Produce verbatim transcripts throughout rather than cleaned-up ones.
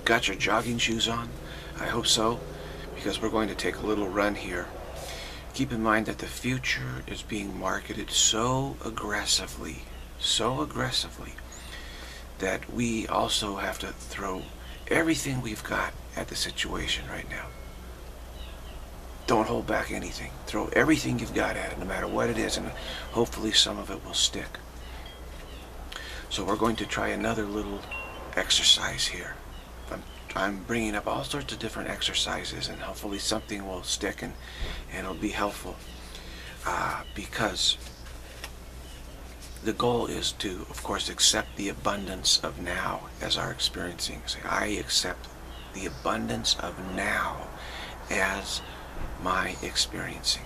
got your jogging shoes on? I hope so, because we're going to take a little run here. Keep in mind that the future is being marketed so aggressively, so aggressively, that we also have to throw everything we've got at the situation right now. Don't hold back anything. Throw everything you've got at it, no matter what it is, and hopefully some of it will stick. So we're going to try another little exercise here. I'm, I'm bringing up all sorts of different exercises, and hopefully something will stick and, and it'll be helpful. Uh, because the goal is to, of course, accept the abundance of now as our experiencing. Say, I accept the abundance of now as my experiencing.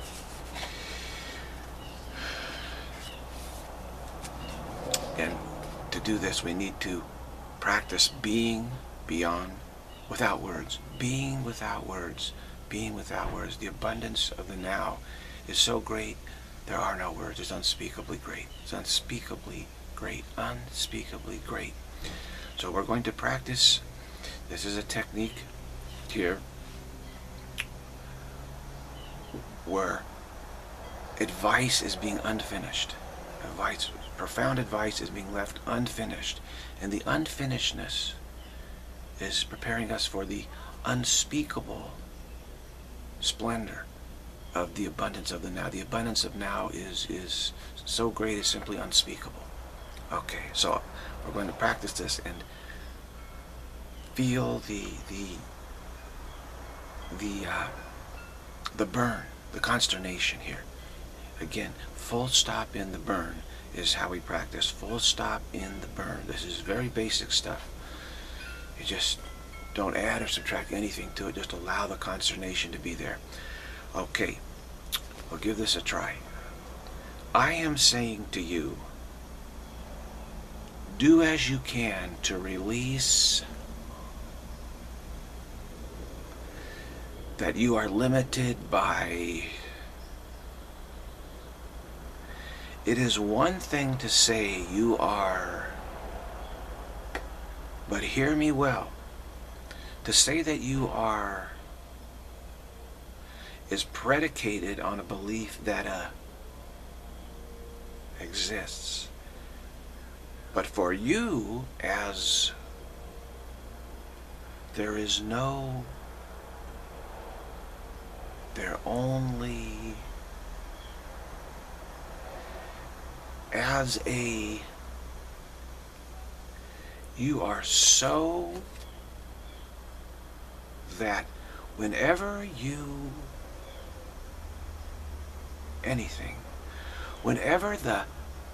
And to do this, we need to practice being beyond, without words. Being without words. Being without words. The abundance of the now is so great, there are no words. It's unspeakably great. It's unspeakably great. Unspeakably great. So we're going to practice. This is a technique here where advice is being unfinished. Advice, profound advice is being left unfinished. And the unfinishedness is preparing us for the unspeakable splendor of the abundance of the now. The abundance of now is, is so great, it's simply unspeakable. Okay, so we're going to practice this and feel the, the, the, uh, the burn, the consternation here. Again, full stop in the burn is how we practice. Full stop in the burn. This is very basic stuff. You just don't add or subtract anything to it. Just allow the consternation to be there. Okay, we'll give this a try. I am saying to you, do as you can to release that you are limited by. It is one thing to say you are, but hear me well, to say that you are is predicated on a belief that uh, exists. But for you, as there is no, there only, as a, you are so that whenever you, anything, whenever the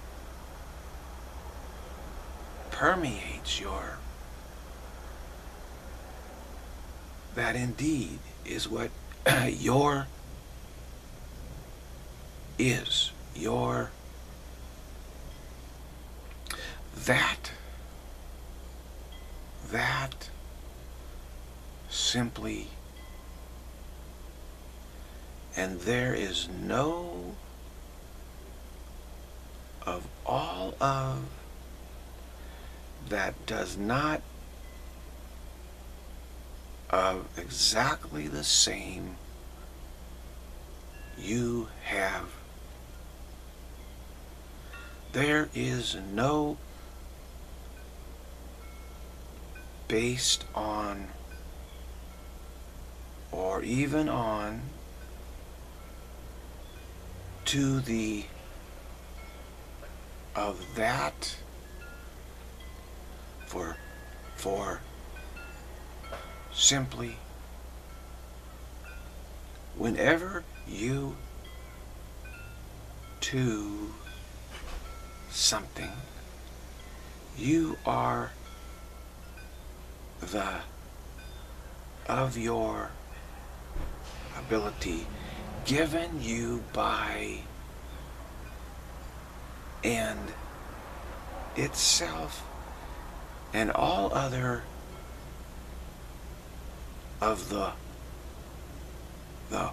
permeates your, that indeed is what your is, your, that, that simply, and there is no of all of that does not of exactly the same you have. There is no based on or even on to the of that for for simply whenever you to something, you are the of your ability given you by and itself and all other of the the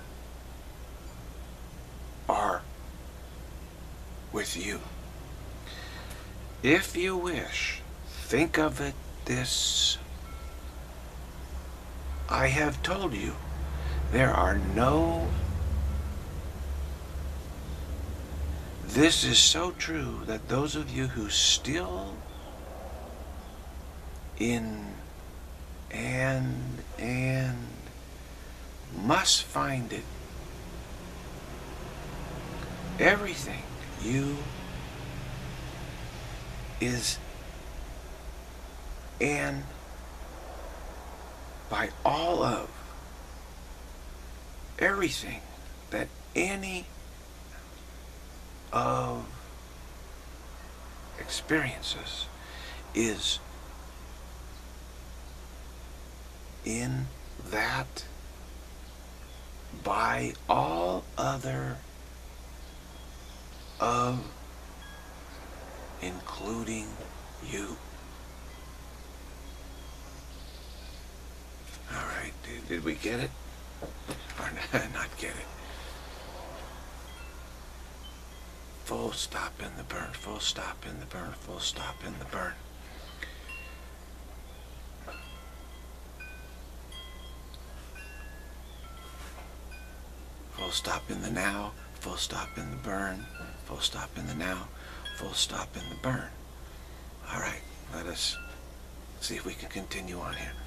are with you. If you wish, think of it this I have told you, there are no... This is so true that those of you who still in and and must find it, everything you is and by all of everything that any of experiences is in that by all other of including you. All right, did, did we get it? Or not get it? Full stop in the burn, full stop in the burn, full stop in the burn. Full stop in the now, full stop in the burn, full stop in the now, full stop in the burn. All right, let us see if we can continue on here.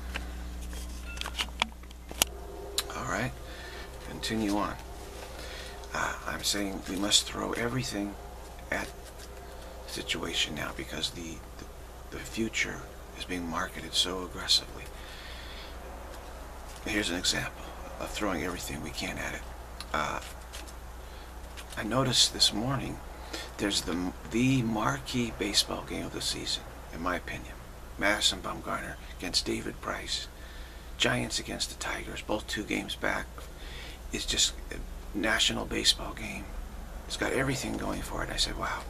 All right, continue on. Uh, I'm saying we must throw everything at the situation now because the, the, the future is being marketed so aggressively. Here's an example of throwing everything we can at it. Uh, I noticed this morning there's the, the marquee baseball game of the season, in my opinion. Madison Bumgarner against David Price. Giants against the Tigers, both two games back. It's just a national baseball game. It's got everything going for it. I said, wow.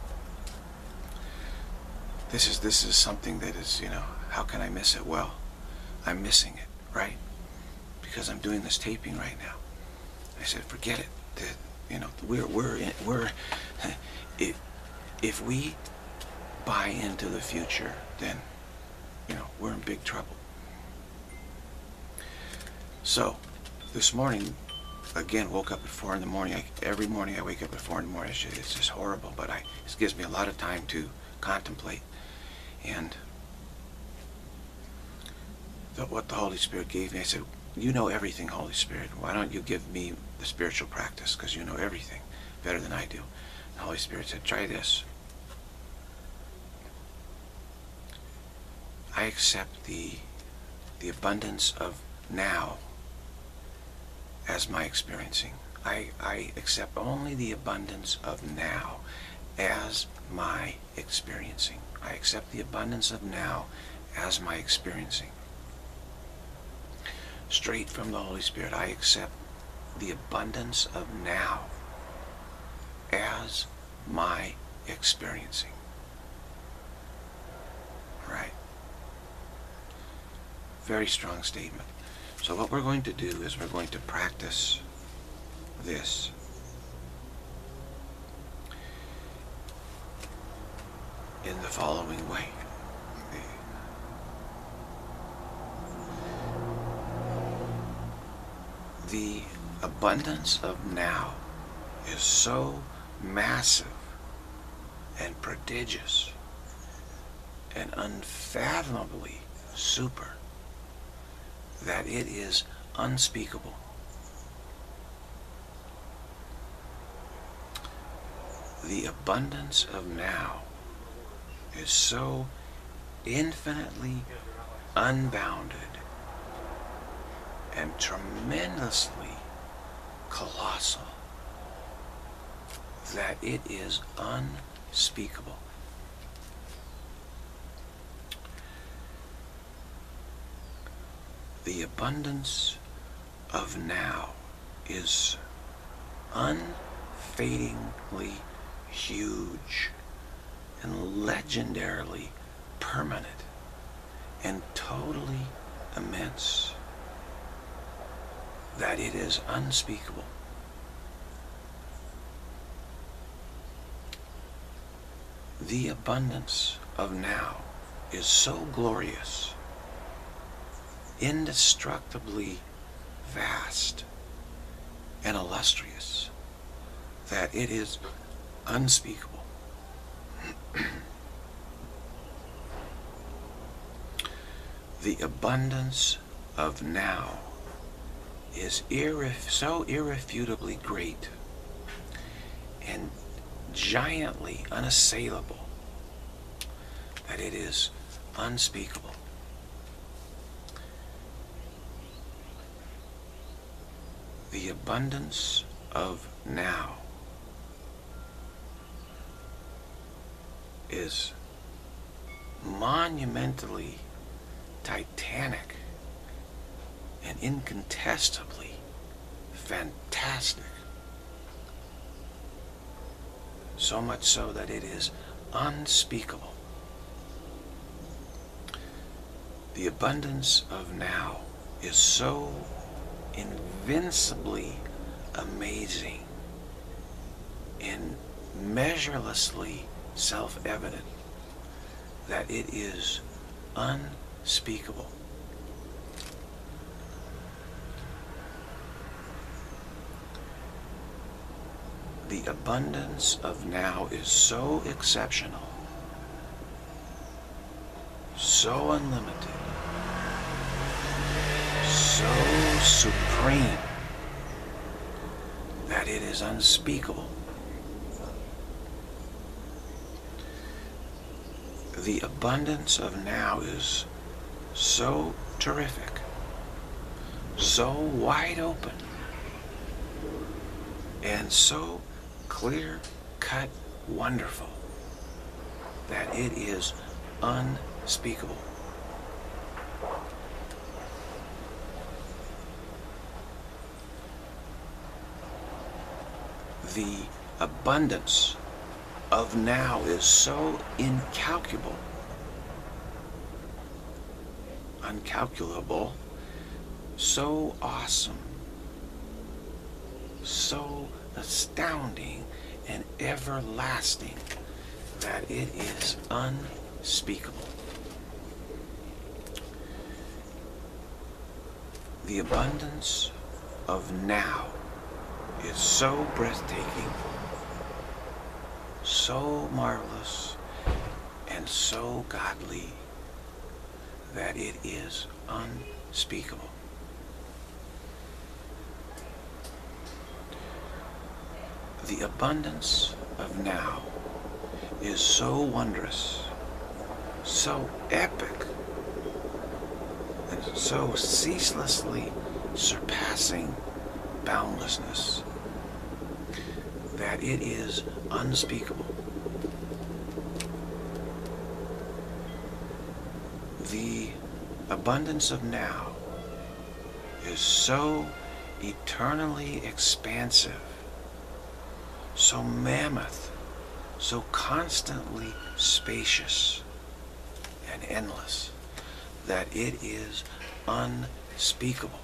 This is, this is something that is, you know, how can I miss it? Well, I'm missing it, right? Because I'm doing this taping right now. I said, forget it. The, you know, we're we're in, we're if if we buy into the future, then you know we're in big trouble. So this morning, again, woke up at four in the morning. I, every morning I wake up at four in the morning. It's just, it's just horrible, but I it gives me a lot of time to contemplate and the, what the Holy Spirit gave me. I said, you know everything, Holy Spirit. Why don't you give me the spiritual practice? Because you know everything better than I do. The Holy Spirit said, try this. I accept the the abundance of now as my experiencing. I, I accept only the abundance of now as my experiencing. I accept the abundance of now as my experiencing. Straight from the Holy Spirit, I accept the abundance of now as my experiencing. Right? Very strong statement. So what we're going to do is we're going to practice this. In the following way. The abundance of now is so massive and prodigious and unfathomably super that it is unspeakable. The abundance of now is so infinitely unbounded and tremendously colossal that it is unspeakable. The abundance of now is unfadingly huge and legendarily permanent and totally immense that it is unspeakable. The abundance of now is so glorious, indestructibly vast and illustrious that it is unspeakable. The abundance of now is irref so irrefutably great and giantly unassailable that it is unspeakable. The abundance of now is monumentally titanic and incontestably fantastic. So much so that it is unspeakable. The abundance of now is so invincibly amazing and measurelessly self-evident that it is unspeakable. The abundance of now is so exceptional, so unlimited, so supreme, that it is unspeakable. The abundance of now is so terrific, so wide open, and so clear-cut wonderful that it is unspeakable. The abundance of now is so incalculable, uncalculable, so awesome, so astounding and everlasting that it is unspeakable. The abundance of now is so breathtaking, so marvelous, and so godly that it is unspeakable. The abundance of now is so wondrous, so epic, and so ceaselessly surpassing boundlessness that it is unspeakable. The abundance of now is so eternally expansive, so mammoth, so constantly spacious and endless that it is unspeakable.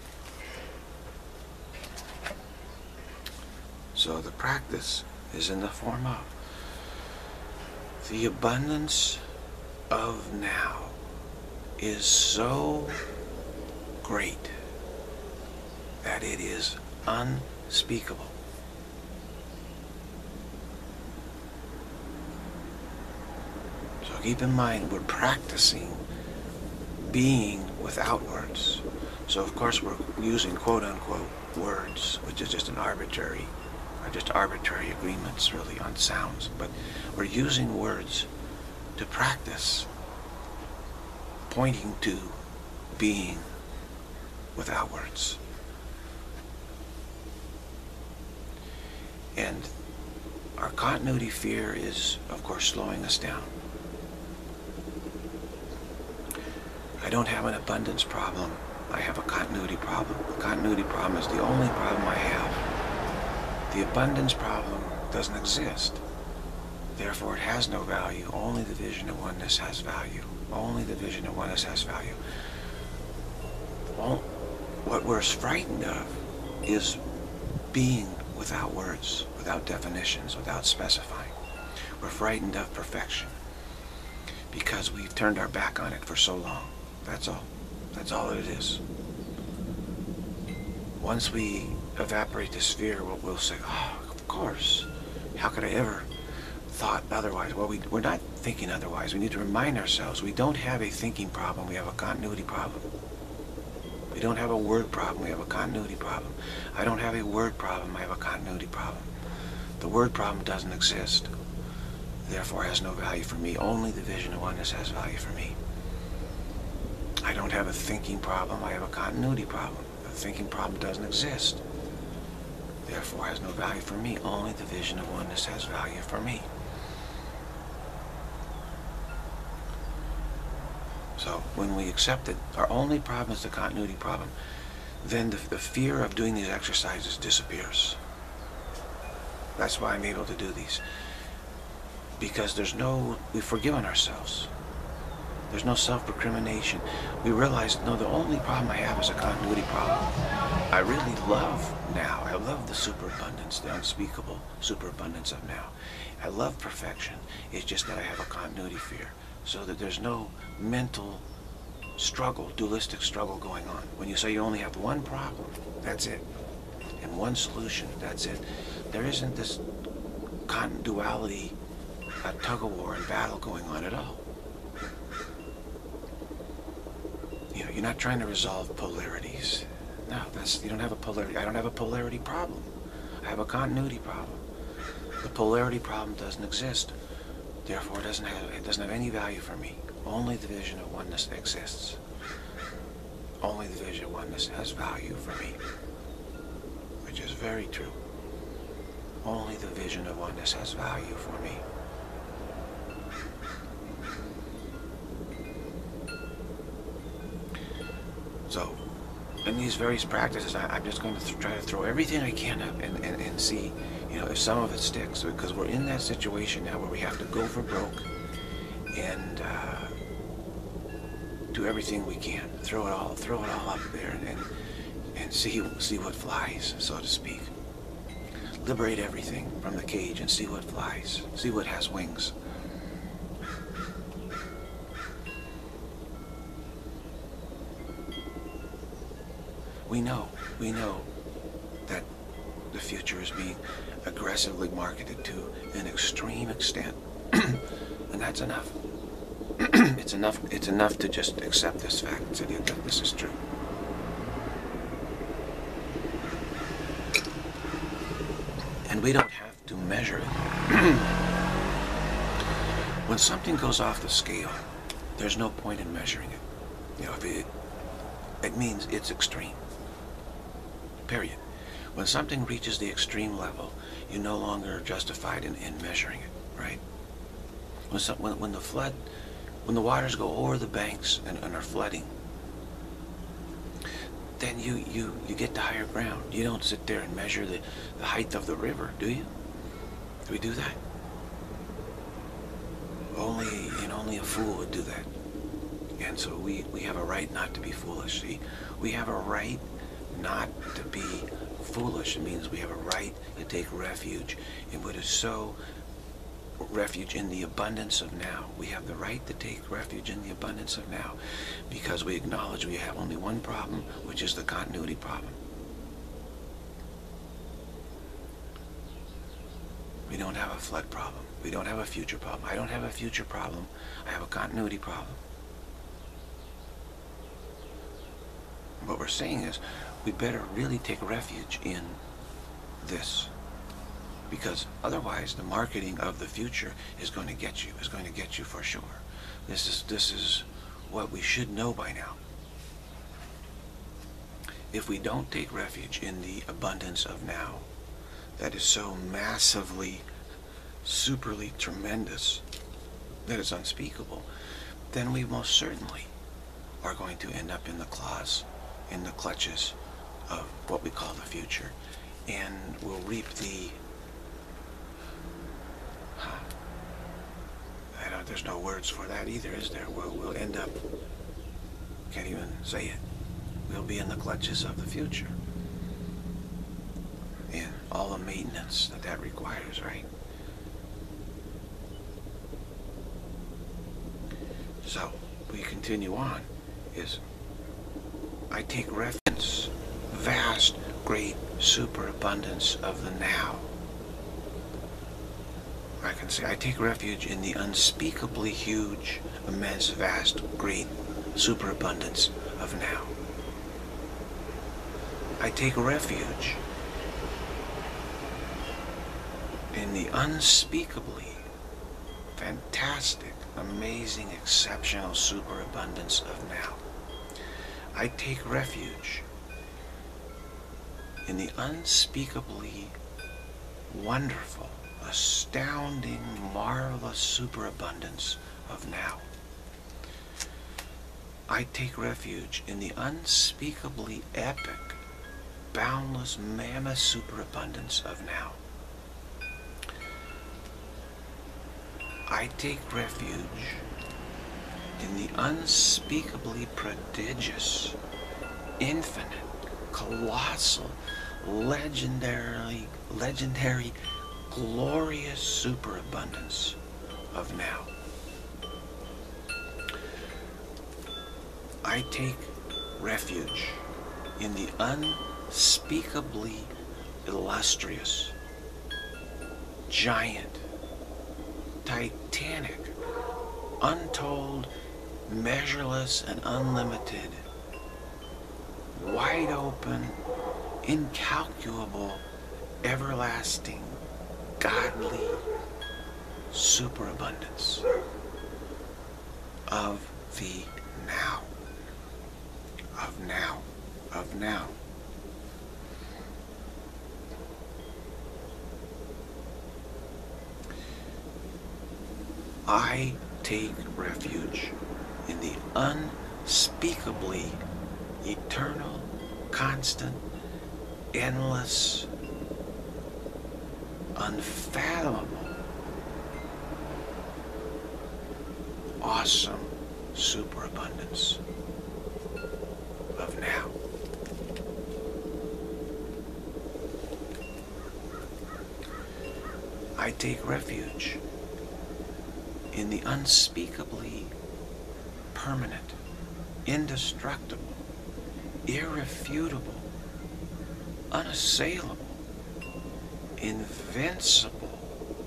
So the practice is in the form of the abundance of now is so great that it is unspeakable. So keep in mind, we're practicing being without words. So of course we're using quote-unquote words, which is just an arbitrary, or just arbitrary agreements really on sounds. But we're using words to practice pointing to being without words. And our continuity fear is, of course, slowing us down. I don't have an abundance problem. I have a continuity problem. The continuity problem is the only problem I have. The abundance problem doesn't exist. Therefore, it has no value. Only the vision of oneness has value. Only the vision of oneness has value. Well, what we're frightened of is being without words, without definitions, without specifying. We're frightened of perfection because we've turned our back on it for so long. That's all. That's all it is. once we evaporate this fear, we'll, we'll say, oh, of course. How could I ever thought otherwise? Well, we, we're not thinking otherwise. We need to remind ourselves we don't have a thinking problem. We have a continuity problem. We don't have a word problem. We have a continuity problem. I don't have a word problem. I have a continuity problem. The word problem doesn't exist. Therefore, has no value for me. Only the vision of oneness has value for me. I don't have a thinking problem. I have a continuity problem. The thinking problem doesn't exist. Therefore, has no value for me. Only the vision of oneness has value for me. So, when we accept that our only problem is the continuity problem, then the, the fear of doing these exercises disappears. That's why I'm able to do these. Because there's no, we've forgiven ourselves. There's no self-recrimination. We realize, no, the only problem I have is a continuity problem. I really love now. I love the superabundance, the unspeakable superabundance of now. I love perfection. It's just that I have a continuity fear. So that there's no mental struggle, dualistic struggle going on. When you say you only have one problem, that's it. And one solution, that's it. There isn't this duality, a tug-of-war and battle going on at all. You know, you're not trying to resolve polarities. No, that's, you don't have a polarity. I don't have a polarity problem. I have a continuity problem. The polarity problem doesn't exist. Therefore, it doesn't have, it doesn't have any value for me. Only the vision of oneness exists. Only the vision of oneness has value for me. Which is very true. Only the vision of oneness has value for me. So, in these various practices, I, I'm just going to th try to throw everything I can up and, and, and see, you know, if some of it sticks. Because we're in that situation now where we have to go for broke and uh, do everything we can. Throw it all, throw it all up there and, and, and see, see what flies, so to speak. Liberate everything from the cage and see what flies. See what has wings. We know, we know that the future is being aggressively marketed to an extreme extent. And that's enough. It's enough, it's enough to just accept this fact and say that this is true. And we don't have to measure it. When something goes off the scale, there's no point in measuring it. You know, if it, it means it's extreme. Period. When something reaches the extreme level, you no longer are justified in, in measuring it, right? When, some, when, when the flood, when the waters go over the banks and, and are flooding, then you, you, you get to higher ground. You don't sit there and measure the, the height of the river, do you? Do we do that? Only, and only a fool would do that. And so we, we have a right not to be foolish. See, we have a right not to be foolish. It means we have a right to take refuge in what is so, refuge in the abundance of now. We have the right to take refuge in the abundance of now because we acknowledge we have only one problem, which is the continuity problem. We don't have a flood problem. We don't have a future problem. I don't have a future problem. I have a continuity problem. What we're saying is, we better really take refuge in this. Because otherwise, the marketing of the future is going to get you, is going to get you for sure. This is, this is what we should know by now. If we don't take refuge in the abundance of now, that is so massively, superly tremendous, that it's unspeakable, then we most certainly are going to end up in the claws, in the clutches of what we call the future, and we'll reap the, I don't, there's no words for that either, is there? We'll, we'll end up, can't even say it, we'll be in the clutches of the future, and all the maintenance that that requires, right? So, we continue on, is I take reference, vast, great superabundance of the now. I can say, I take refuge in the unspeakably huge, immense, vast, great superabundance of now. I take refuge in the unspeakably fantastic, amazing, exceptional superabundance of now. I take refuge in the unspeakably wonderful, astounding, marvelous superabundance of now. I take refuge in the unspeakably epic, boundless, mammoth superabundance of now. I take refuge in the unspeakably prodigious, infinite, colossal, legendary, legendary, glorious superabundance of now. I take refuge in the unspeakably illustrious, giant, titanic, untold, measureless, and unlimited, wide open, incalculable, everlasting, godly superabundance of the now. Of now. Of now. I take refuge in the unspeakably eternal, constant, endless, unfathomable, awesome superabundance of now. I take refuge in the unspeakably permanent, indestructible, irrefutable, unassailable, invincible,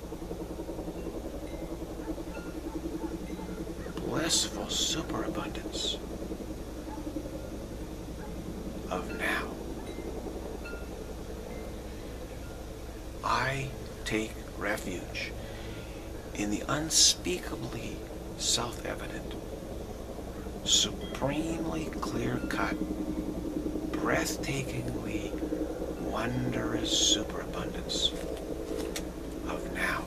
blissful superabundance of now. I take refuge in the unspeakably self-evident, supremely clear-cut, breathtakingly wondrous superabundance of now.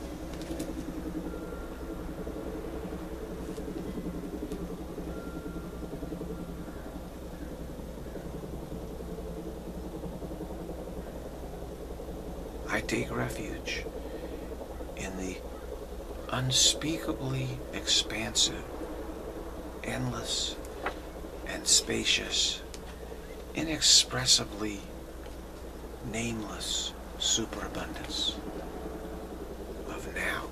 I take refuge in the unspeakably expansive, endless, and spacious, inexpressibly nameless superabundance of now.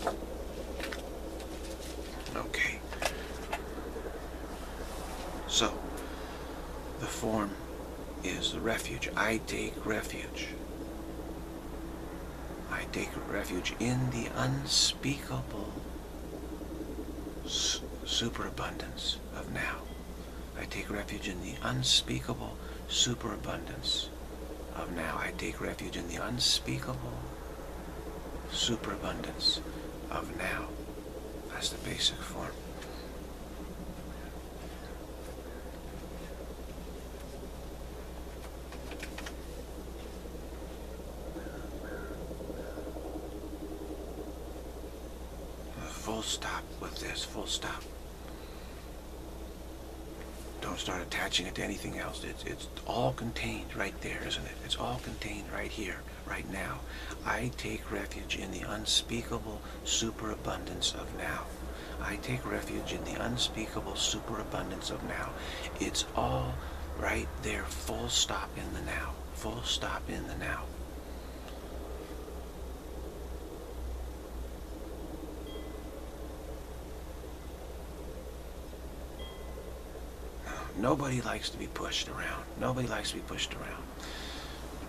Okay. So, the form is the refuge. I take refuge. I take refuge in the unspeakable su superabundance of now. I take refuge in the unspeakable superabundance of now. I take refuge in the unspeakable superabundance of now. That's the basic form. Full stop with this, full stop. Don't start attaching it to anything else. It's, it's all contained right there, isn't it? It's all contained right here, right now. I take refuge in the unspeakable superabundance of now. I take refuge in the unspeakable superabundance of now. It's all right there, full stop in the now. Full stop in the now. Nobody likes to be pushed around. Nobody likes to be pushed around.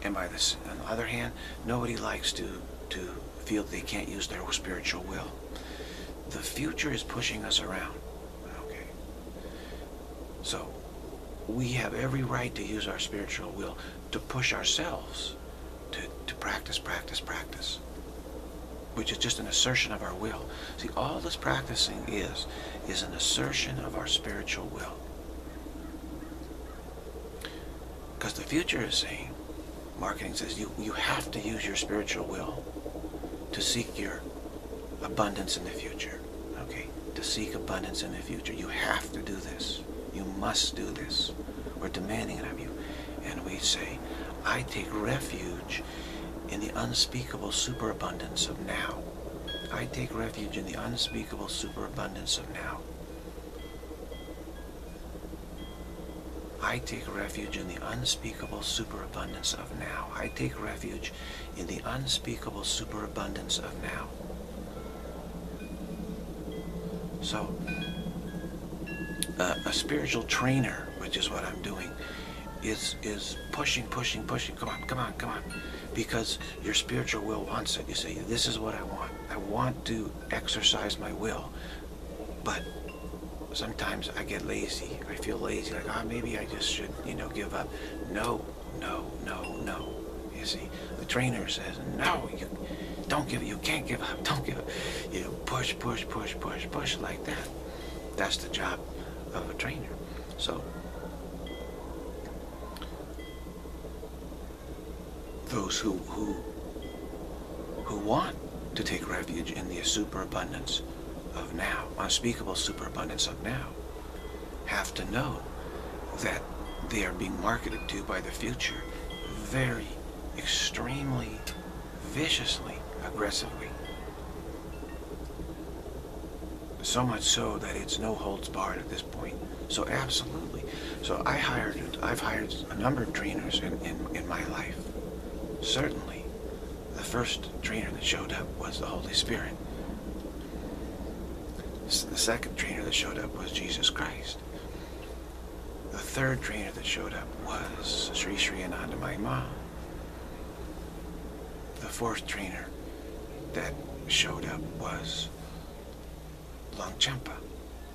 And by this, on the other hand, nobody likes to, to feel they can't use their spiritual will. The future is pushing us around. Okay. So we have every right to use our spiritual will to push ourselves to, to practice, practice, practice, which is just an assertion of our will. See, all this practicing is, is an assertion of our spiritual will. Because the future is saying, marketing says, you, you have to use your spiritual will to seek your abundance in the future. Okay? To seek abundance in the future. You have to do this. You must do this. We're demanding it of you. And we say, I take refuge in the unspeakable superabundance of now. I take refuge in the unspeakable superabundance of now. I take refuge in the unspeakable superabundance of now. I take refuge in the unspeakable superabundance of now. So, uh, a spiritual trainer, which is what I'm doing, is is pushing, pushing, pushing. Come on, come on, come on. Because your spiritual will wants it. You say, this is what I want. I want to exercise my will. But sometimes I get lazy. I feel lazy. Like, oh, maybe I just should, you know, give up. No, no, no, no. You see, the trainer says, no, you don't give. You can't give up. Don't give up. You know, push, push, push, push, push like that. That's the job of a trainer. So those who who who want to take refuge in the superabundance of now, unspeakable superabundance of now, have to know that they are being marketed to by the future very, extremely, viciously, aggressively. So much so that it's no holds barred at this point. So absolutely. So I hired, I've hired a number of trainers in, in, in my life. Certainly, the first trainer that showed up was the Holy Spirit. The second trainer that showed up was Jesus Christ. The third trainer that showed up was Sri Sri Anandamayi Ma. The fourth trainer that showed up was Longchenpa.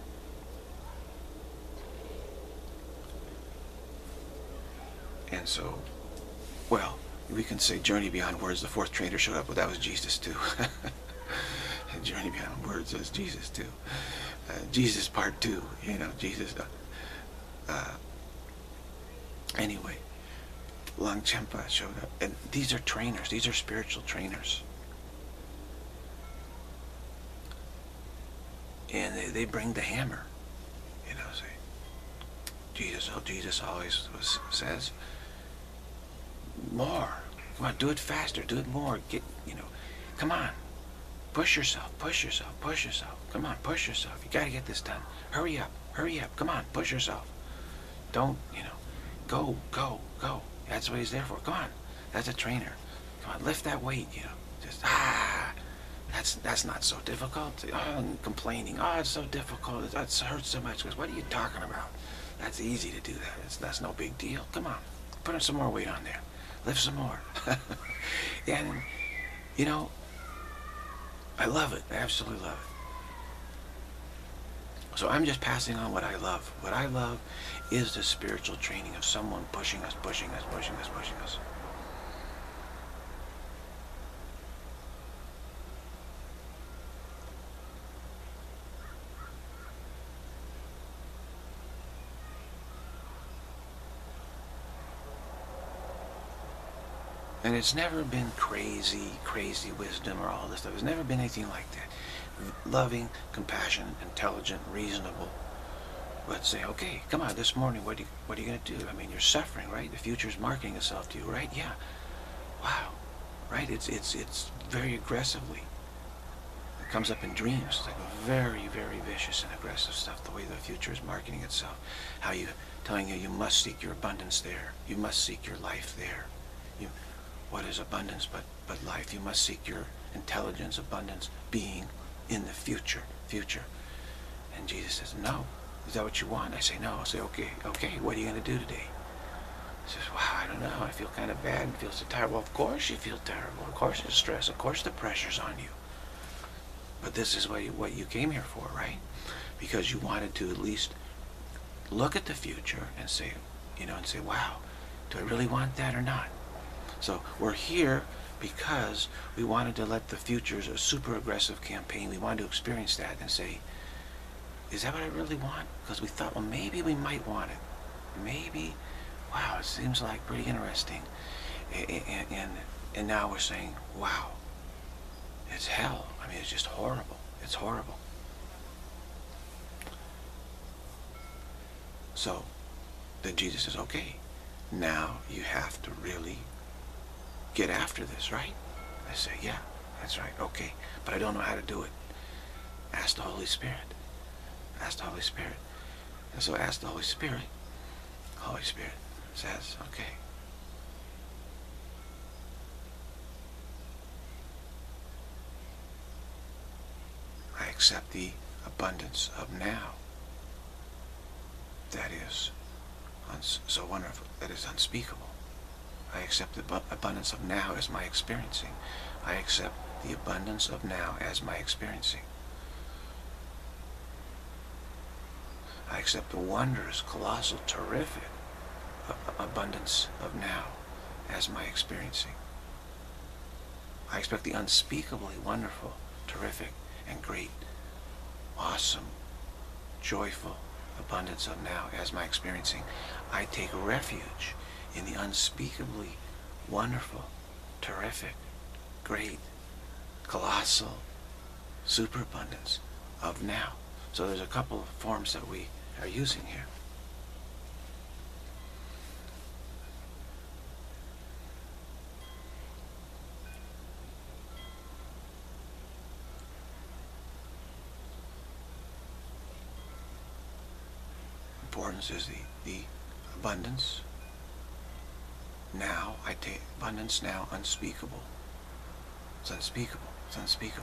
And so, well, we can say Journey Beyond Words, the fourth trainer showed up, but that was Jesus too. Journey Beyond Words was Jesus too. Uh, Jesus part two, you know, Jesus. Uh, uh, anyway, Longchenpa showed up. And these are trainers. These are spiritual trainers. And they, they bring the hammer. You know, say, Jesus, oh, Jesus always was, says, more. Come on, do it faster. Do it more. Get, you know, come on. Push yourself, push yourself, push yourself. Come on, push yourself. You got to get this done. Hurry up, hurry up. Come on, push yourself. Don't, you know, go, go, go. That's what he's there for. Come on. That's a trainer. Come on, lift that weight, you know. Just, ah, that's that's not so difficult. Oh, complaining. Oh, it's so difficult. That hurts so much. What are you talking about? That's easy to do that. It's, that's no big deal. Come on, put some more weight on there. Lift some more. And, you know, I love it. I absolutely love it. So I'm just passing on what I love. What I love is the spiritual training of someone pushing us, pushing us, pushing us, pushing us. And it's never been crazy, crazy wisdom or all this stuff. It's never been anything like that. Loving, compassionate, intelligent, reasonable. But say, okay, come on, this morning, what, do you, what are you going to do? I mean, you're suffering, right? The future's marketing itself to you, right? Yeah. Wow. Right? It's, it's, it's very aggressively. It comes up in dreams. It's like very, very vicious and aggressive stuff, the way the future is marketing itself. How you, telling you, you must seek your abundance there. You must seek your life there. You, what is abundance but, but life? You must seek your intelligence, abundance, being in the future, future. And Jesus says, no. Is that what you want? I say, no. I say, okay, okay, what are you going to do today? Says, wow, I don't know, I feel kind of bad and feel so tired. Well, of course you feel terrible. Of course there's stress. Of course the pressure's on you. But this is what you, what you came here for, right? Because you wanted to at least look at the future and say, you know, and say, wow, do I really want that or not? So we're here because we wanted to let the future's a super aggressive campaign. We wanted to experience that and say, is that what I really want? Because we thought, well, maybe we might want it. Maybe, wow, it seems like pretty interesting. And, and, and now we're saying, wow, it's hell. I mean, it's just horrible. It's horrible. So then Jesus says, okay, now you have to really get after this, right? I say, yeah, that's right, okay, but I don't know how to do it. Ask the Holy Spirit. Ask the Holy Spirit. And so ask the Holy Spirit. Holy Spirit says, okay, I accept the abundance of now. That is so wonderful, that is unspeakable. I accept the abundance of now as my experiencing. I accept the abundance of now as my experiencing. I accept the wondrous, colossal, terrific abundance of now as my experiencing. I expect the unspeakably wonderful, terrific, and great, awesome, joyful abundance of now as my experiencing. I take refuge in the unspeakably wonderful, terrific, great, colossal, superabundance of now. So there's a couple of forms that we are using here. Importance is the, the abundance. Now, I take abundance now, unspeakable. It's unspeakable. It's unspeakable.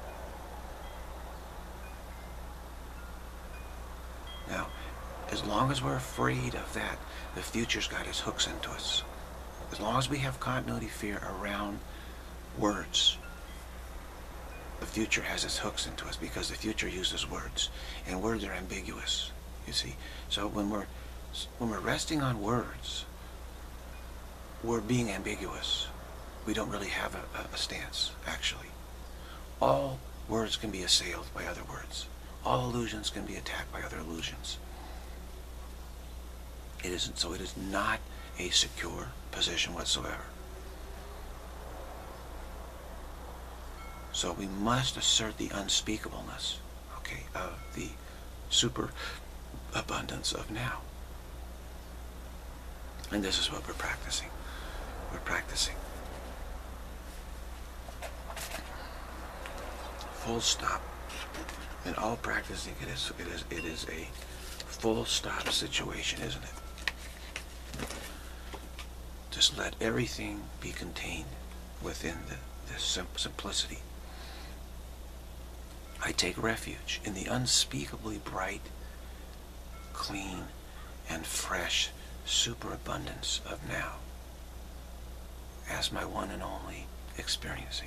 Now, as long as we're afraid of that, the future's got its hooks into us. As long as we have continuity fear around words, the future has its hooks into us because the future uses words, and words are ambiguous, you see. So when we're, when we're resting on words, we're being ambiguous. We don't really have a, a stance, actually. All words can be assailed by other words. All illusions can be attacked by other illusions. It isn't, so it is not a secure position whatsoever. So we must assert the unspeakableness, okay, of the super abundance of now. And this is what we're practicing. We're practicing. Full stop. In all practicing, it is it is it is a full stop situation, isn't it? Just let everything be contained within the, the sim simplicity. I take refuge in the unspeakably bright, clean, and fresh superabundance of now as my one and only experiencing.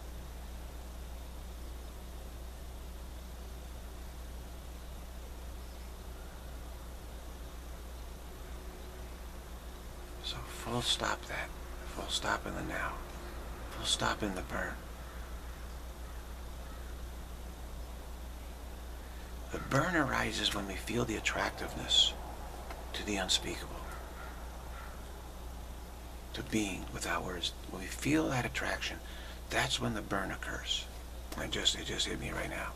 So full stop that. Full stop in the now. Full stop in the burn. The burn arises when we feel the attractiveness to the unspeakable, to being without words. When we feel that attraction, that's when the burn occurs. It just, it just hit me right now.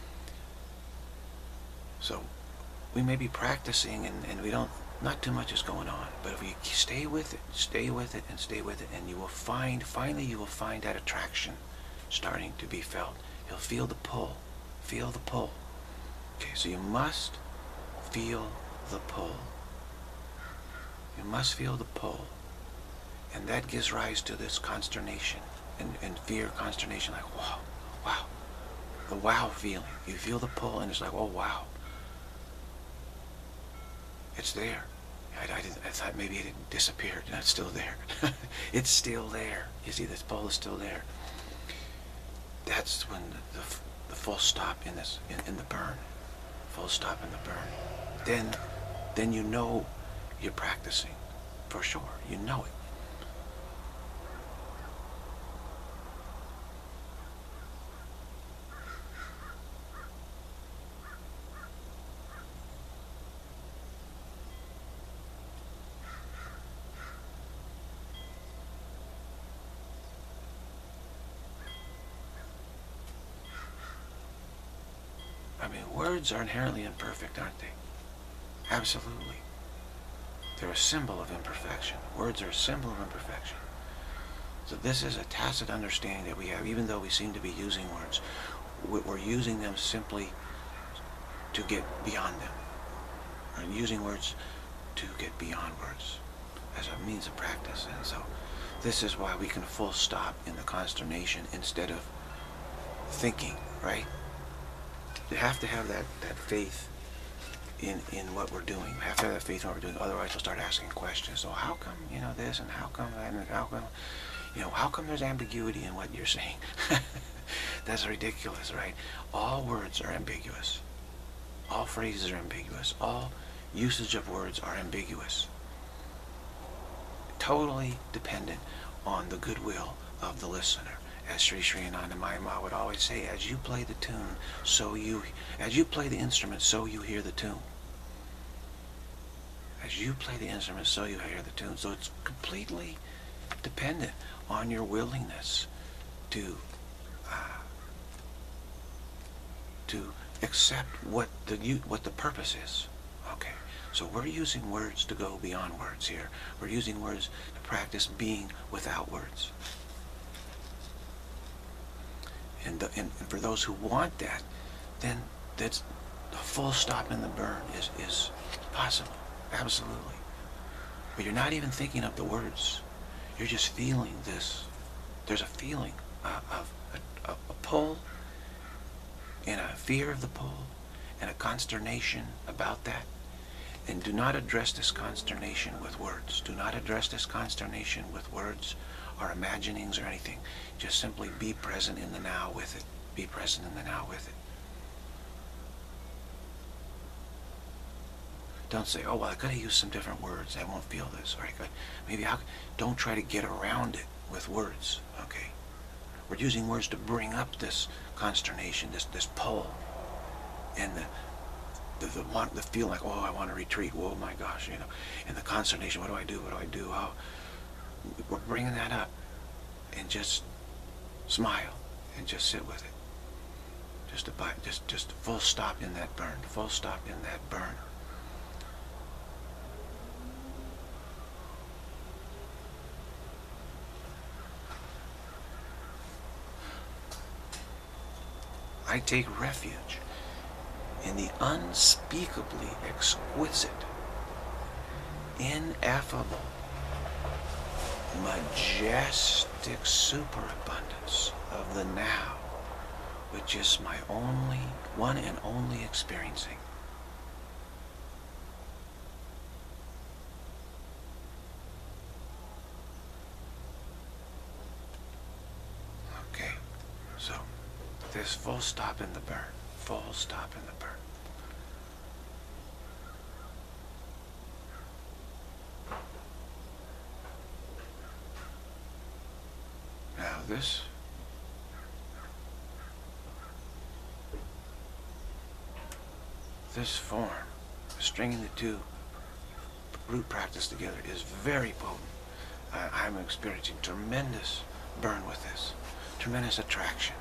So we may be practicing and, and we don't, not too much is going on, but if we stay with it, stay with it, and stay with it, and you will find, finally you will find that attraction starting to be felt. You'll feel the pull, feel the pull. Okay, so you must feel the pull. You must feel the pull. And that gives rise to this consternation and, and fear, consternation, like, wow, wow. The wow feeling. You feel the pull and it's like, oh, wow. It's there. I, I, didn't, I thought maybe it had disappeared. No, it's still there. It's still there. You see, this pole is still there. That's when the, the, the full stop in this in, in the burn. Full stop in the burn. Then, then you know you're practicing for sure. You know it. I mean, words are inherently imperfect, aren't they? Absolutely. They're a symbol of imperfection. Words are a symbol of imperfection. So this is a tacit understanding that we have, even though we seem to be using words. We're using them simply to get beyond them. We're using words to get beyond words as a means of practice. And so this is why we can full stop in the consternation instead of thinking, right? You have to have that, that faith in, in what we're doing. We have to have that faith in what we're doing. Otherwise, we'll start asking questions. So how come, you know, this, and how come that, and how come, you know, how come there's ambiguity in what you're saying? That's ridiculous, right? All words are ambiguous. All phrases are ambiguous. All usage of words are ambiguous. Totally dependent on the goodwill of the listener. As Sri Sri Anandamayi Ma would always say, as you play the tune, so you, as you play the instrument, so you hear the tune. As you play the instrument, so you hear the tune. So it's completely dependent on your willingness to uh, to accept what the what the purpose is. Okay, so we're using words to go beyond words here. We're using words to practice being without words. And, the, and for those who want that, then that's the full stop in the burn is, is possible, absolutely. But you're not even thinking of the words. You're just feeling this. There's a feeling uh, of a, a, a pull, and a fear of the pull, and a consternation about that. And do not address this consternation with words. Do not address this consternation with words or imaginings or anything. Just simply be present in the now with it. Be present in the now with it. Don't say, oh, well, I could have used some different words. I won't feel this. Or I could, maybe I'll, don't try to get around it with words, okay? We're using words to bring up this consternation, this, this pull, and the, the, the, want, the feel like, oh, I want to retreat. Oh, my gosh, you know, and the consternation, what do I do? What do I do? Oh, we're bringing that up, and just smile and just sit with it. Just a just just full stop in that burn. Full stop in that burn. I take refuge in the unspeakably exquisite, ineffable, majestic superabundance of the now, which is my only, one and only experiencing. Okay, so this full stop in the burn, full stop in the burn. Now this this form, stringing the two root practice together, is very potent. I, I'm experiencing tremendous burn with this, tremendous attraction,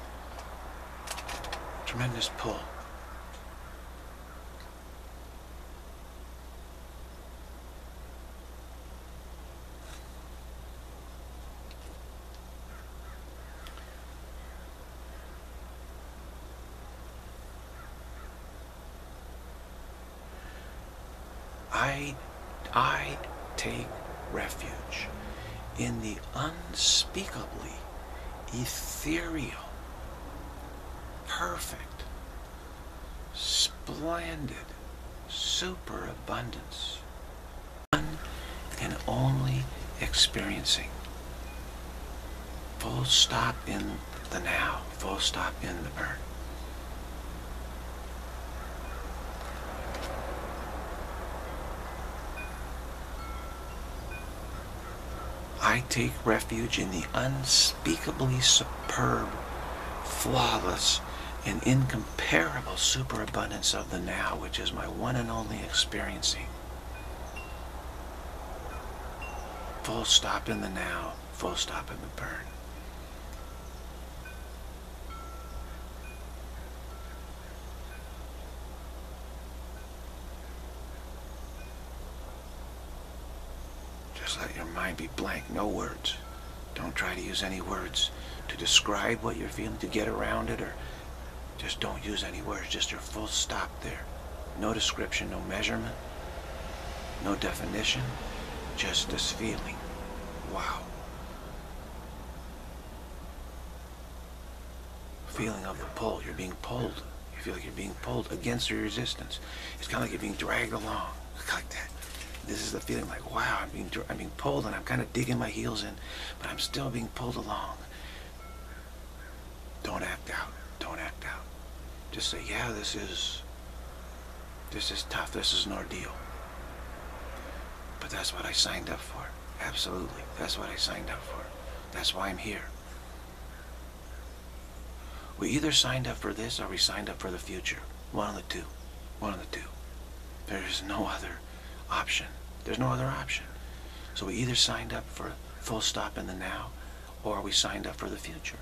tremendous pull. I, I take refuge in the unspeakably ethereal, perfect, splendid superabundance only experiencing. Full stop in the now. Full stop in the burn. I take refuge in the unspeakably superb, flawless, and incomparable superabundance of the now, which is my one and only experiencing. Full stop in the now, full stop in the burn. Just let your mind be blank, no words. Don't try to use any words to describe what you're feeling, to get around it, or just don't use any words, just your full stop there. No description, no measurement, no definition, just this feeling. Wow. Feeling of the pull, you're being pulled. You feel like you're being pulled against your resistance. It's kind of like you're being dragged along, like that. This is the feeling like, wow, I'm being, I'm being pulled and I'm kind of digging my heels in, but I'm still being pulled along. Don't act out. Don't act out. Just say, yeah, this is, this is tough. This is an ordeal. But that's what I signed up for. Absolutely. That's what I signed up for. That's why I'm here. We either signed up for this or we signed up for the future. One of the two. One of the two. There is no other option. There's no other option. So we either signed up for full stop in the now, or we signed up for the future.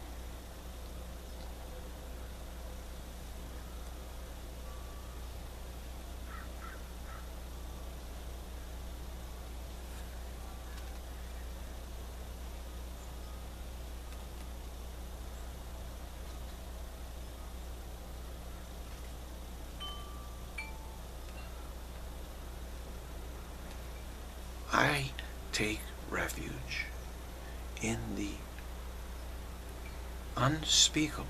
I take refuge in the unspeakable,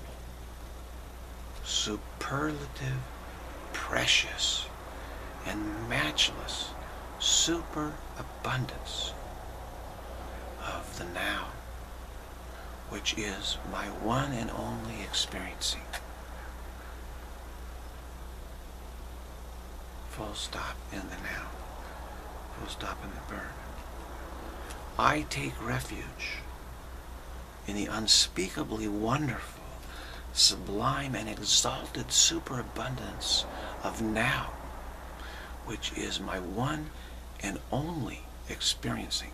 superlative, precious, and matchless superabundance of the now, which is my one and only experiencing. Full stop in the now. Full stop in the burn. I take refuge in the unspeakably wonderful, sublime, and exalted superabundance of now, which is my one and only experiencing.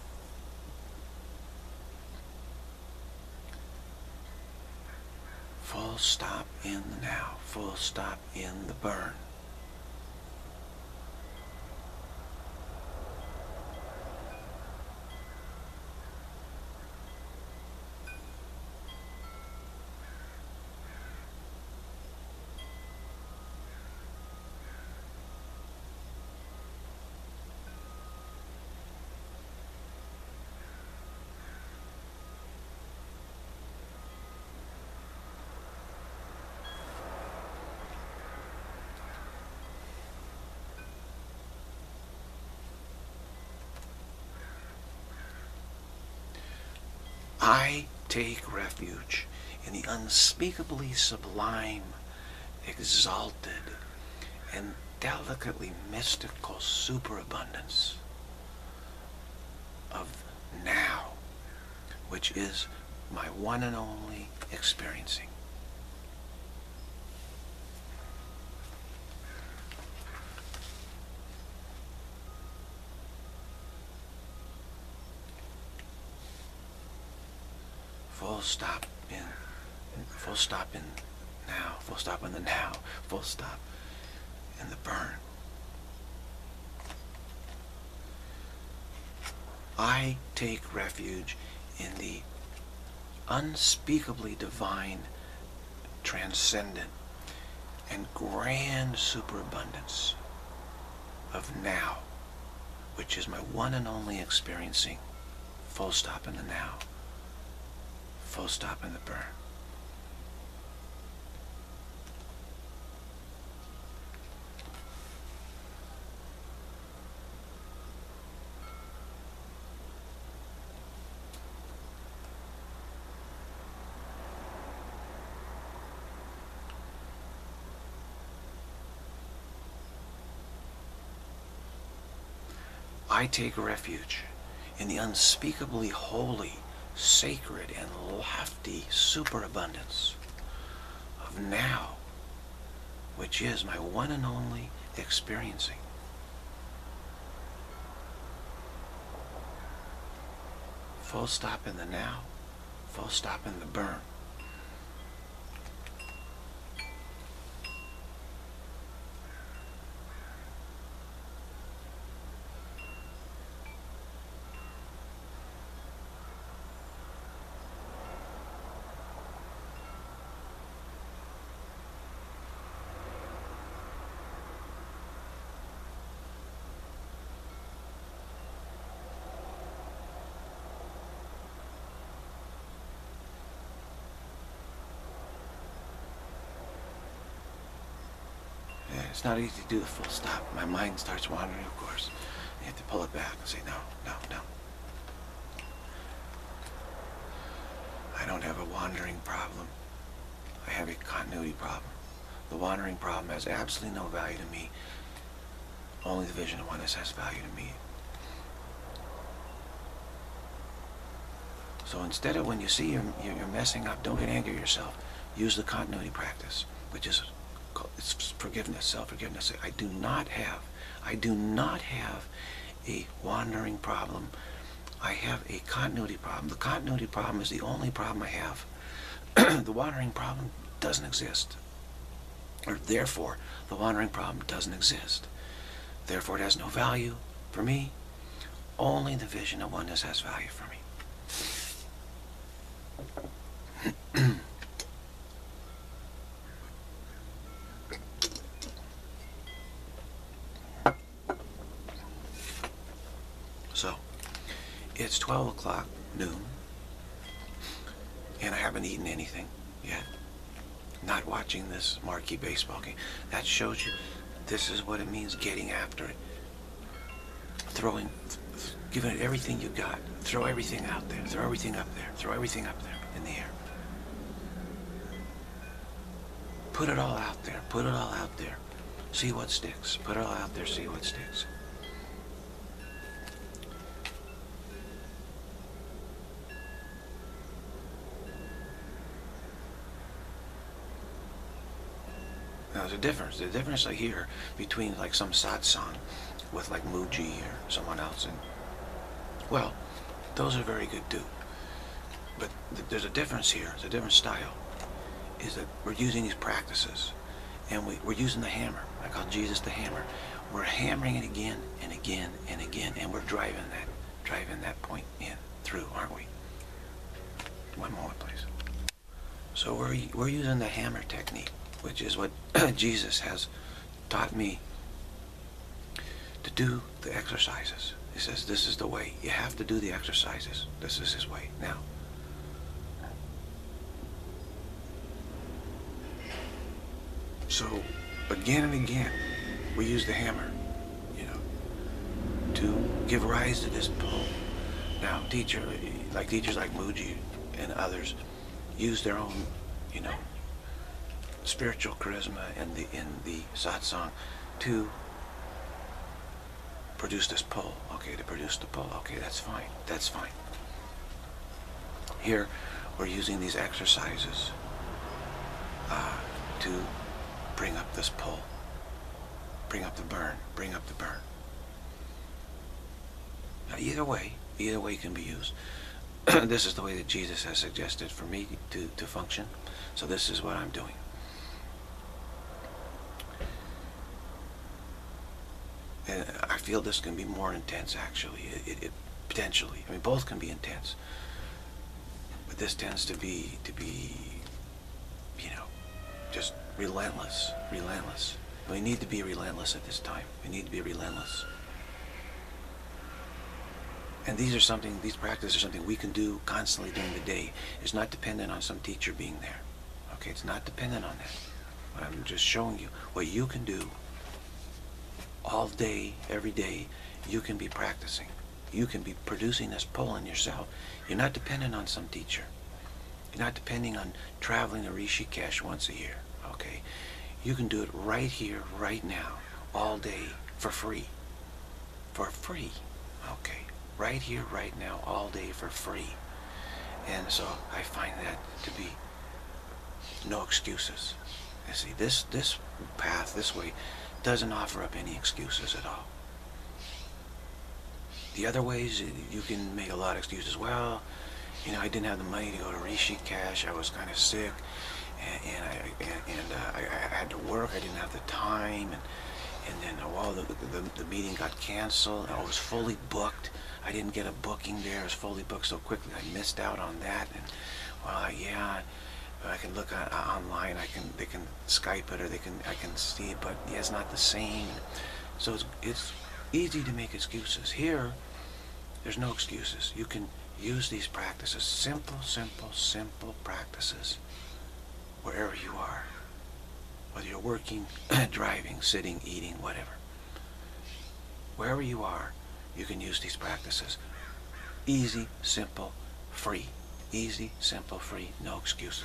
Full stop in the now. Full stop in the burn. I take refuge in the unspeakably sublime, exalted, and delicately mystical superabundance of now, which is my one and only experiencing. Full stop in, full stop in now, full stop in the now, full stop in the burn. I take refuge in the unspeakably divine, transcendent, and grand superabundance of now, which is my one and only experiencing. Full stop in the now. Full stop in the burn. I take refuge in the unspeakably holy, sacred, and lofty superabundance of now, which is my one and only experiencing. Full stop in the now, full stop in the burn. It's not easy to do the full stop. My mind starts wandering, of course. You have to pull it back and say, no, no, no. I don't have a wandering problem. I have a continuity problem. The wandering problem has absolutely no value to me. Only the vision of oneness has value to me. So instead of when you see you're, you're messing up, don't get angry at yourself. Use the continuity practice, which is it's forgiveness, self-forgiveness. I do not have, I do not have a wandering problem. I have a continuity problem. The continuity problem is the only problem I have. The wandering problem doesn't exist. Or therefore, the wandering problem doesn't exist. Therefore, it has no value for me. Only the vision of oneness has value for me. So, it's twelve o'clock noon, and I haven't eaten anything yet. Not watching this marquee baseball game. That shows you this is what it means getting after it. Throwing, giving it everything you got. Throw everything out there. Throw everything up there. Throw everything up there in the air. Put it all out there. Put it all out there. See what sticks. Put it all out there. See what sticks. Now, there's a difference. The difference I hear between like some satsang with like Muji or someone else, and well, those are very good too. But th there's a difference here. It's a different style. Is that we're using these practices, and we, we're using the hammer. I call Jesus the hammer. We're hammering it again and again and again, and we're driving that, driving that point in through, aren't we? One moment, please. So we're we're using the hammer technique, which is what Jesus has taught me to do the exercises. He says, this is the way. You have to do the exercises. This is his way. Now, so again and again, we use the hammer, you know, to give rise to this pull. Now, teacher, like teachers like Muji and others, use their own, you know, spiritual charisma in the in the satsang to produce this pull. Okay, to produce the pull. Okay, that's fine. That's fine. Here, we're using these exercises uh, to bring up this pull, bring up the burn, bring up the burn. Now, either way, either way can be used. This is the way that Jesus has suggested for me to to function. So this is what I'm doing. And I feel this can be more intense, actually. It, it, it potentially. I mean, both can be intense, but this tends to be to be, you know, just relentless, relentless. We need to be relentless at this time. We need to be relentless. And these are something. These practices are something we can do constantly during the day. It's not dependent on some teacher being there. Okay, it's not dependent on that. I'm just showing you what you can do. All day, every day, you can be practicing. You can be producing this pull in yourself. You're not dependent on some teacher. You're not depending on traveling to Rishikesh once a year, okay? You can do it right here, right now, all day, for free. For free. Okay, right here, right now, all day for free. And so I find that to be no excuses. You see, this, this path, this way, doesn't offer up any excuses at all. The other ways, you can make a lot of excuses. Well, you know, I didn't have the money to go to Rishikesh. I was kind of sick, and, and I and, and uh, I, I had to work. I didn't have the time, and and then uh, well, the, the the meeting got canceled. I was fully booked. I didn't get a booking there. I was fully booked so quickly. I missed out on that. And well, yeah, I can look on, uh, online. I can they can Skype it, or they can I can see it, but yeah, it's not the same. So it's it's easy to make excuses. Here, there's no excuses. You can use these practices, simple, simple, simple practices, wherever you are. Whether you're working, driving, sitting, eating, whatever. Wherever you are, you can use these practices. Easy, simple, free. Easy, simple, free, no excuses.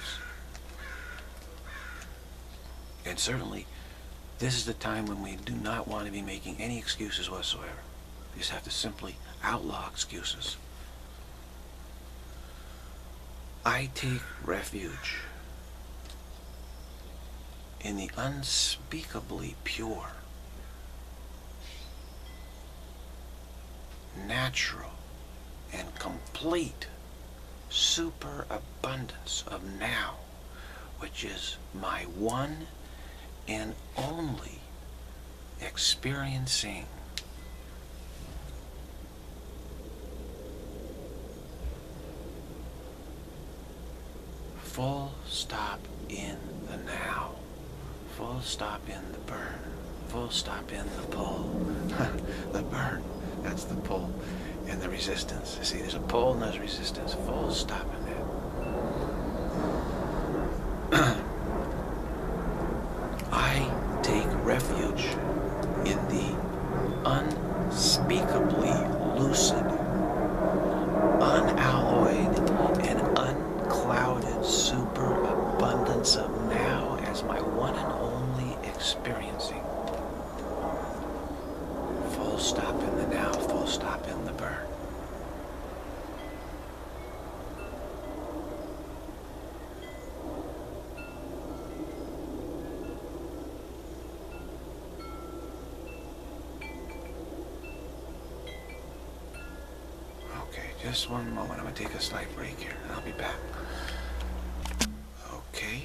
And certainly, this is the time when we do not want to be making any excuses whatsoever. You just have to simply outlaw excuses. I take refuge in the unspeakably pure, natural, and complete superabundance of now, which is my one and only experiencing. Full stop in the now. Full stop in the burn. Full stop in the pull. The burn, that's the pull. And the resistance. You see, there's a pull and there's resistance. Full stop in that. I take refuge in the unspeakably lucid, unalloyed, and unclouded superabundance of now as my one and only experiencing. Full stop in the now, full stop in the burn. Okay, just one moment. I'm going to take a slight break here, and I'll be back. Okay.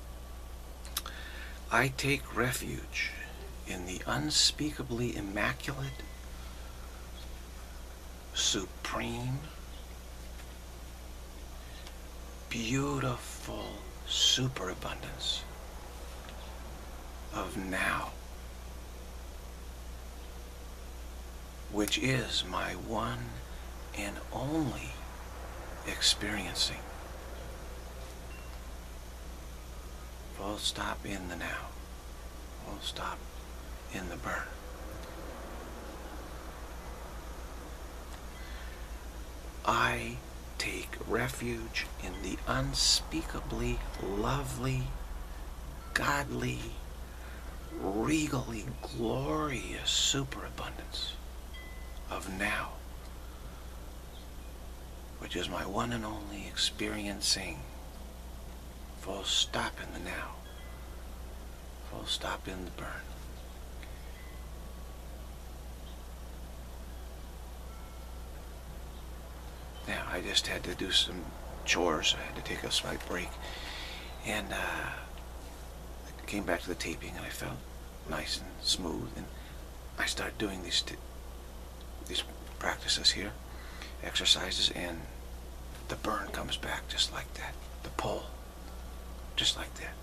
I take refuge in the unspeakably immaculate, supreme, beautiful superabundance of now, which is my one and only experiencing. Full stop in the now. Full stop in the burn. I take refuge in the unspeakably lovely, godly, regally glorious superabundance of now, which is my one and only experiencing. Full stop in the now. Full stop in the burn. Now, I just had to do some chores. I had to take a slight break. And uh, I came back to the taping and I felt nice and smooth. And I started doing these, t these practices here, exercises, and the burn comes back just like that. The pull, just like that.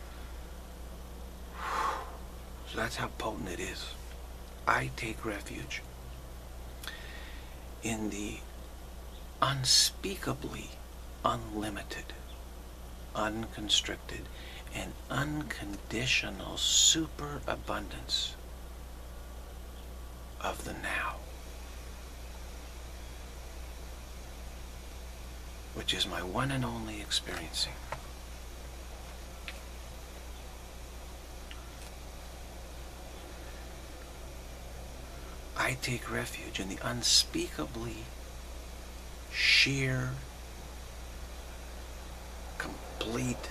So that's how potent it is. I take refuge in the unspeakably unlimited, unconstricted, and unconditional superabundance of the now, which is my one and only experiencing. I take refuge in the unspeakably sheer, complete,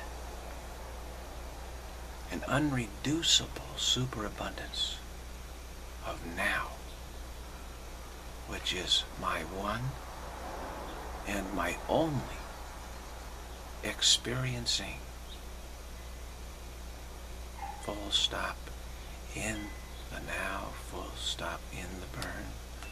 and unreducible superabundance of now, which is my one and my only experiencing. Full stop in the now, full stop in the burn.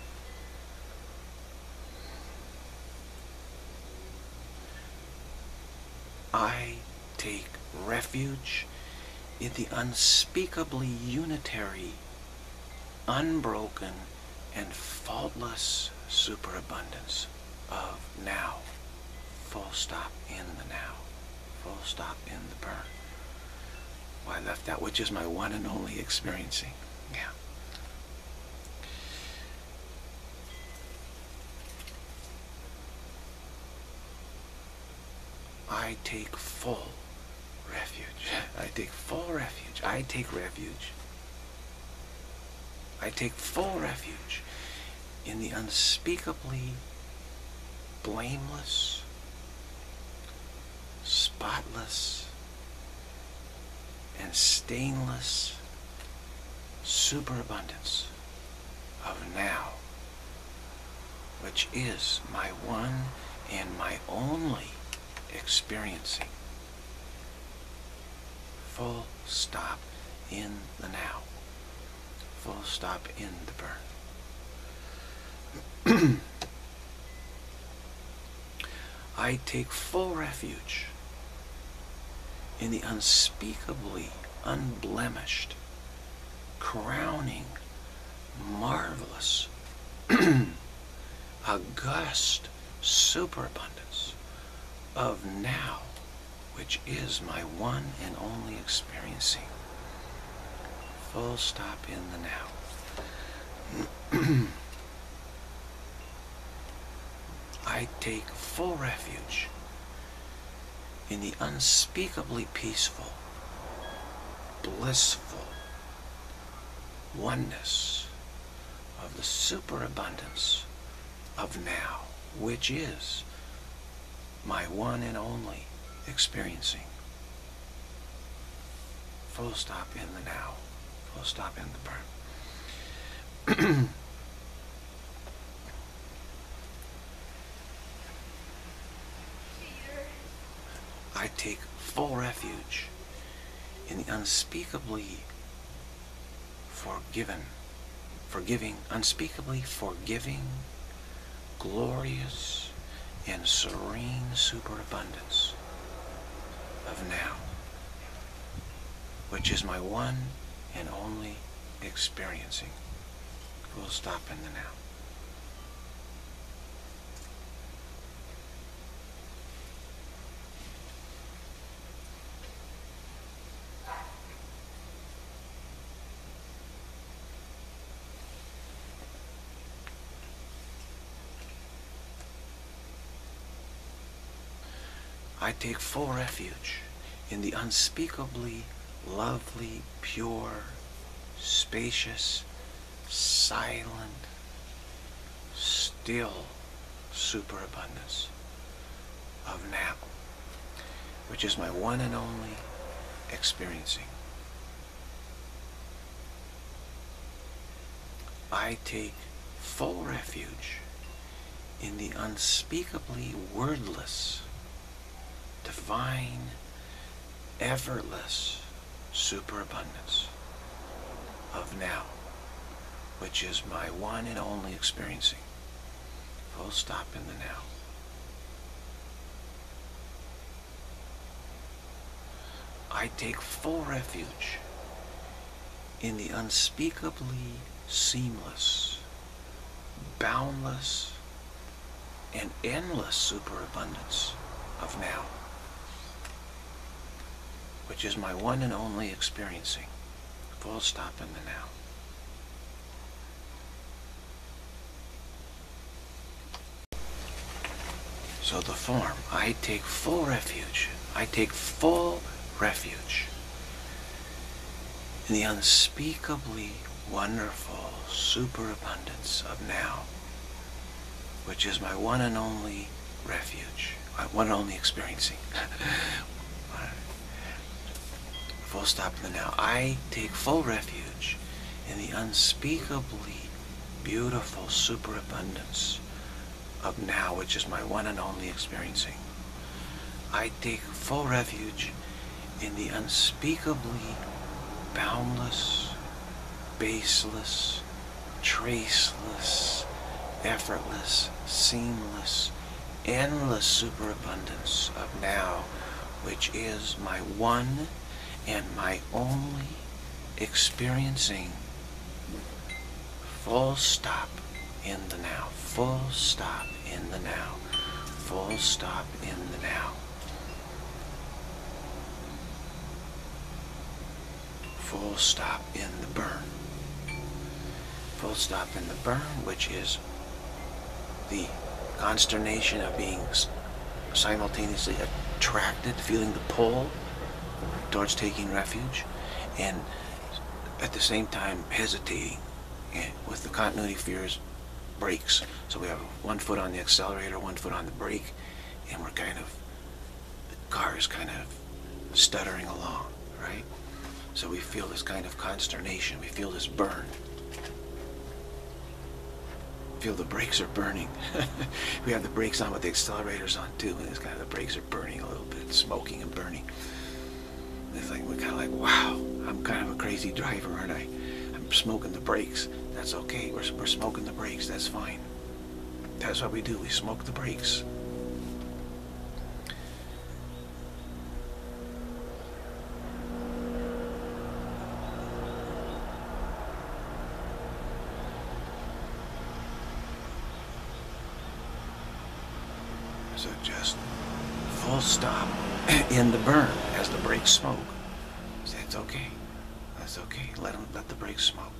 I take refuge in the unspeakably unitary, unbroken, and faultless superabundance of now. Full stop in the now. Full stop in the burn. Well, I left that, which is my one and only experiencing. Yeah. I take full refuge. I take full refuge. I take refuge. I take full refuge in the unspeakably blameless, spotless, and stainless superabundance of now, which is my one and my only experiencing. Full stop in the now. Full stop in the burn. I take full refuge in the unspeakably unblemished, crowning, marvelous, august superabundance of now, which is my one and only experiencing. Full stop in the now. I take full refuge in the unspeakably peaceful, blissful oneness of the superabundance of now, which is my one and only experiencing. Full stop in the now. Full stop in the burn. I take full refuge in the unspeakably forgiven, forgiving, unspeakably forgiving, glorious, and serene superabundance of now, which is my one and only experiencing. Full stop in the now. I take full refuge in the unspeakably lovely, pure, spacious, silent, still superabundance of now, which is my one and only experiencing. I take full refuge in the unspeakably wordless, divine, effortless superabundance of now, which is my one and only experiencing. Full stop in the now. I take full refuge in the unspeakably seamless, boundless, and endless superabundance of now, which is my one and only experiencing. Full stop in the now. So the form, I take full refuge. I take full refuge in the unspeakably wonderful superabundance of now, which is my one and only refuge, my one and only experiencing. Full stop in the now. I take full refuge in the unspeakably beautiful superabundance of now, which is my one and only experiencing. I take full refuge in the unspeakably boundless, baseless, traceless, effortless, seamless, endless superabundance of now, which is my one and my only experiencing. Full stop in the now. Full stop in the now. Full stop in the now. Full stop in the burn. Full stop in the burn, which is the consternation of being simultaneously attracted, feeling the pull towards taking refuge, and at the same time hesitating and with the continuity fears brakes. So we have one foot on the accelerator, one foot on the brake, and we're kind of, the car is kind of stuttering along, right? So we feel this kind of consternation, we feel this burn. Feel the brakes are burning. We have the brakes on with the accelerators on too, and it's kind of the brakes are burning a little bit, smoking and burning. It's like, we're kind of like, wow, I'm kind of a crazy driver, aren't I? I'm smoking the brakes. That's okay, we're, we're smoking the brakes, that's fine. That's what we do, we smoke the brakes. So just full stop in the burn as the brakes smoke. Say it's okay. That's okay. Let them, let the brakes smoke.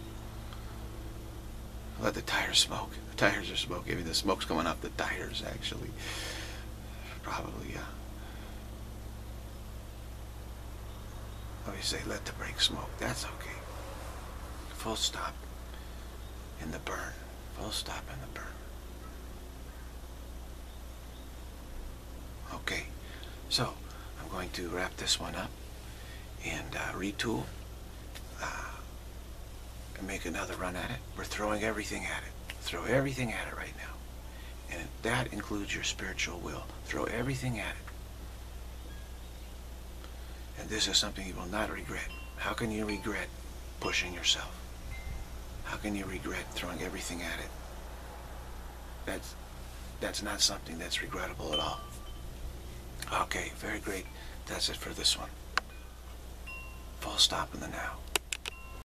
Let the tires smoke. The tires are smoking. I mean, the smoke's coming off the tires, actually. Probably, yeah. Let me say, let the brakes smoke. That's okay. Full stop in the burn. Full stop in the burn. Okay, so I'm going to wrap this one up and uh, retool uh, and make another run at it. We're throwing everything at it. Throw everything at it right now. And that includes your spiritual will. Throw everything at it. And this is something you will not regret. How can you regret pushing yourself? How can you regret throwing everything at it? That's, that's not something that's regrettable at all. Okay, very great. That's it for this one. Full stop in the now.